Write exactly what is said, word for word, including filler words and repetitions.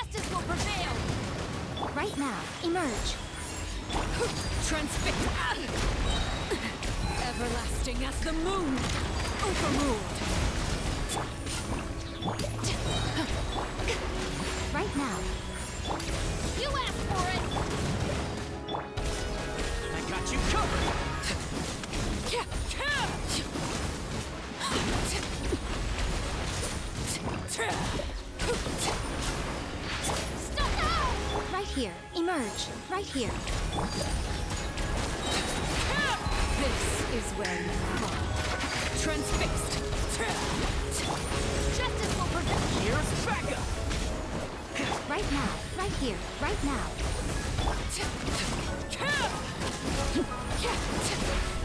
Justice will prevail! Right now, emerge. Transfix! Everlasting as the moon! Overruled! Right now. You asked for it! I got you covered! Stop now! Right here, emerge. Right here. This is where you fall. Transfixed! Justice will protect you! Here's Becca! Right now. Right here. Right now.